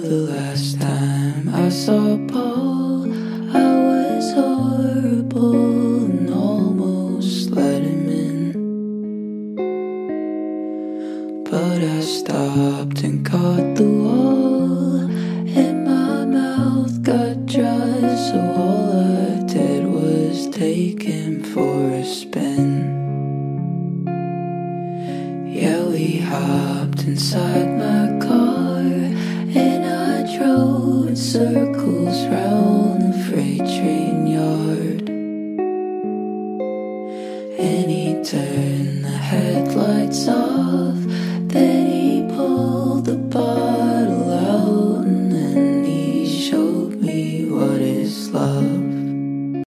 the last time I saw Paul, I was horrible and almost let him in. But I stopped and caught the wall, and my mouth got dry, so all I did was take him for a spin. Yeah, we hopped inside my car, and I drove in circles round the freight train yard. And he turned the headlights off,